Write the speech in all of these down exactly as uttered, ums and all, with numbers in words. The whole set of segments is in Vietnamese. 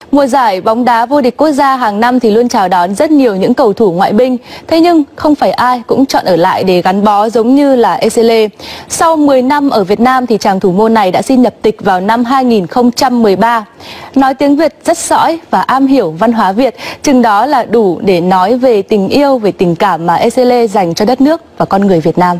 Mùa giải bóng đá vô địch quốc gia hàng năm thì luôn chào đón rất nhiều những cầu thủ ngoại binh. Thế nhưng không phải ai cũng chọn ở lại để gắn bó giống như là Esele. Sau mười năm ở Việt Nam thì chàng thủ môn này đã xin nhập tịch vào năm hai nghìn không trăm mười ba. Nói tiếng Việt rất sõi và am hiểu văn hóa Việt, chừng đó là đủ để nói về tình yêu, về tình cảm mà Esele dành cho đất nước và con người Việt Nam.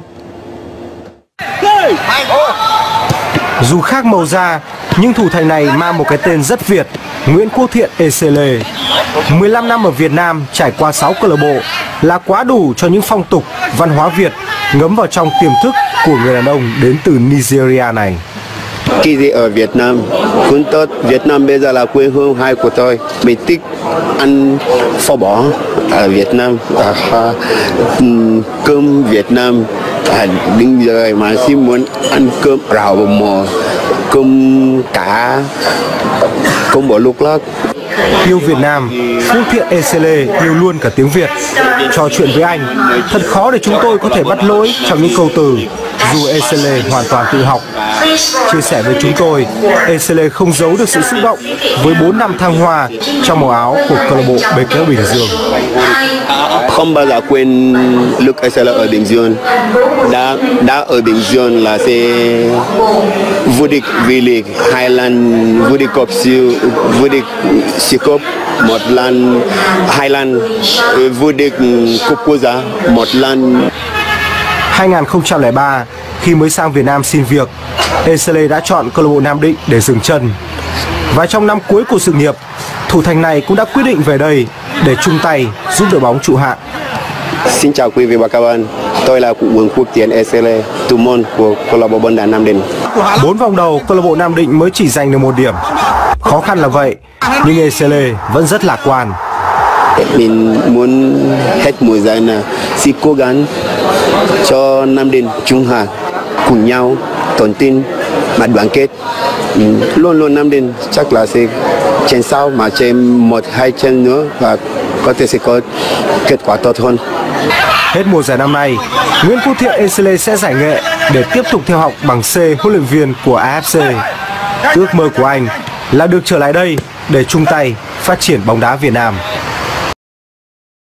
Dù khác màu da, nhưng thủ thành này mang một cái tên rất Việt, Nguyễn Quốc Thiện Esele. mười lăm năm ở Việt Nam, trải qua sáu câu lạc bộ là quá đủ cho những phong tục, văn hóa Việt ngấm vào trong tiềm thức của người đàn ông đến từ Nigeria này. Khi đi ở Việt Nam, cũng tốt. Việt Nam bây giờ là quê hương hai của tôi. Mình thích ăn phở bò ở Việt Nam, à, cơm Việt Nam. À, đến giờ mà xin muốn ăn cơm rau mò, cơm cá, cơm bò luộc lát. Yêu Việt Nam, Quốc Thiện Esele yêu luôn cả tiếng Việt. Trò chuyện với anh, thật khó để chúng tôi có thể bắt lỗi trong những câu từ, dù Esele hoàn toàn tự học. Chia sẻ với chúng tôi, Esele không giấu được sự xúc động với bốn năm thăng hoa trong màu áo của câu lạc bộ bê ca Bình Dương. Không bao giờ quên lúc Esele ở Bình Dương. Đã, đã ở Bình Dương là sẽ vô địch V-League, hai lần vô địch cúp siêu, vô địch siêu cúp, một lần, hai lần vô địch cúp quốc gia, một lần. hai nghìn không trăm lẻ ba, khi mới sang Việt Nam xin việc, Esele đã chọn câu lạc bộ Nam Định để dừng chân. Và trong năm cuối của sự nghiệp, thủ thành này cũng đã quyết định về đây để chung tay giúp đội bóng trụ hạng. Xin chào quý vị và các bạn, tôi là Nguyễn Quốc Thiện Esele, thủ môn của câu lạc bộ bóng đá Nam Định. Bốn vòng đầu, câu lạc bộ Nam Định mới chỉ giành được một điểm. Khó khăn là vậy, nhưng Esele vẫn rất lạc quan. Mình muốn hết mùa giải này sẽ cố gắng cho Nam Định chung hạng cùng nhau, tôn tin và đoàn kết. Luôn luôn Nam Định chắc là sẽ trên sau mà trên một hai chân nữa và có thể sẽ có kết quả tốt hơn. Hết mùa giải năm nay, Nguyễn Quốc Thiện Esele sẽ giải nghệ để tiếp tục theo học bằng C huấn luyện viên của a ép xê. Ước mơ của anh là được trở lại đây để chung tay phát triển bóng đá Việt Nam.